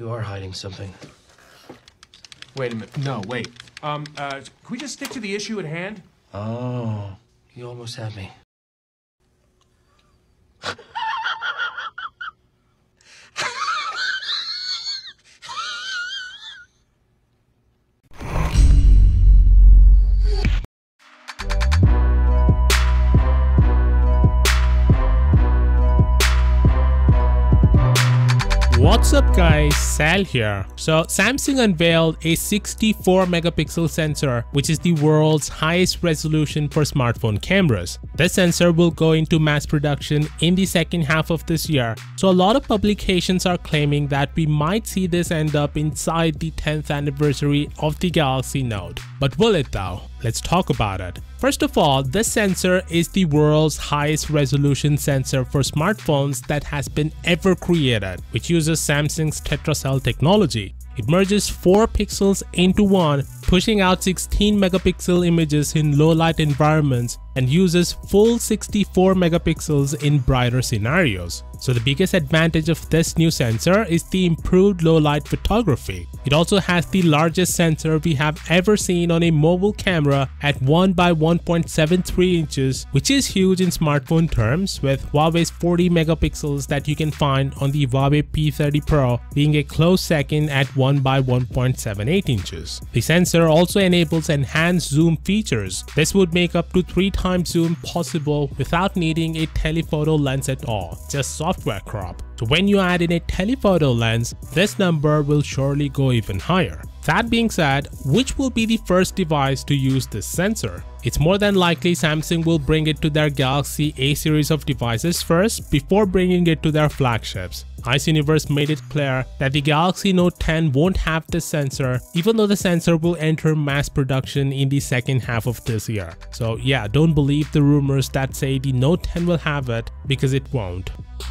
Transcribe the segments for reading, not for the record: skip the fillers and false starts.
You are hiding something. Wait a minute. No, wait. Can we just stick to the issue at hand? Oh, you almost had me. What's up guys, Sal here. So Samsung unveiled a 64 megapixel sensor which is the world's highest resolution for smartphone cameras. This sensor will go into mass production in the second half of this year. So a lot of publications are claiming that we might see this end up inside the 10th anniversary of the Galaxy Note. But will it though? Let's talk about it. First of all, this sensor is the world's highest resolution sensor for smartphones that has been ever created, which uses Samsung's tetracell technology. It merges 4 pixels into one, pushing out 16 megapixel images in low light environments and uses full 64 megapixels in brighter scenarios. So the biggest advantage of this new sensor is the improved low light photography. It also has the largest sensor we have ever seen on a mobile camera at 1 by 1.73 inches, which is huge in smartphone terms, with Huawei's 40 megapixels that you can find on the Huawei P30 Pro being a close second at 1 by 1.78 inches. The sensor also enables enhanced zoom features. This would make up to 3 times zoom possible without needing a telephoto lens at all, just software crop. So when you add in a telephoto lens, this number will surely go even higher. That being said, which will be the first device to use this sensor? It's more than likely Samsung will bring it to their Galaxy A series of devices first before bringing it to their flagships. Ice Universe made it clear that the Galaxy Note 10 won't have this sensor, even though the sensor will enter mass production in the second half of this year. So yeah, don't believe the rumors that say the Note 10 will have it, because it won't.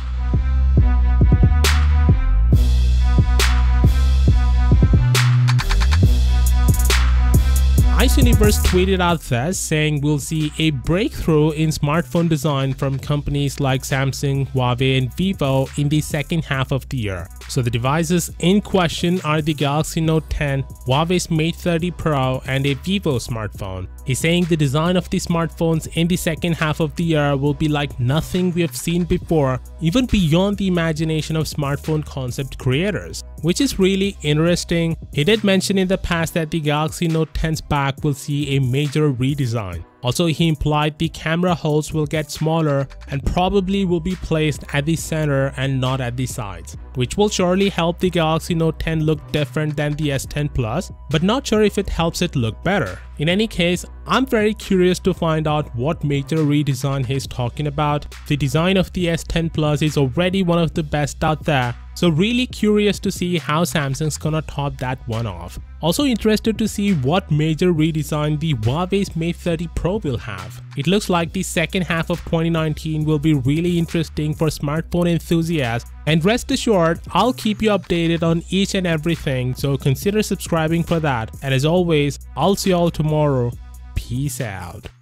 Ice Universe tweeted out this, saying we'll see a breakthrough in smartphone design from companies like Samsung, Huawei and Vivo in the second half of the year. So the devices in question are the Galaxy Note 10, Huawei's Mate 30 Pro and a Vivo smartphone. He's saying the design of the smartphones in the second half of the year will be like nothing we have seen before, even beyond the imagination of smartphone concept creators, which is really interesting. He did mention in the past that the Galaxy Note 10's back will see a major redesign. Also, he implied the camera holes will get smaller and probably will be placed at the center and not at the sides, which will surely help the Galaxy Note 10 look different than the S10 Plus, but not sure if it helps it look better. In any case, I'm very curious to find out what major redesign he's talking about. The design of the S10 Plus is already one of the best out there, so really curious to see how Samsung's gonna top that one off. Also interested to see what major redesign the Huawei's Mate 30 Pro will have. It looks like the second half of 2019 will be really interesting for smartphone enthusiasts, and rest assured, I'll keep you updated on each and everything, so consider subscribing for that. And as always, I'll see you all tomorrow. Peace out.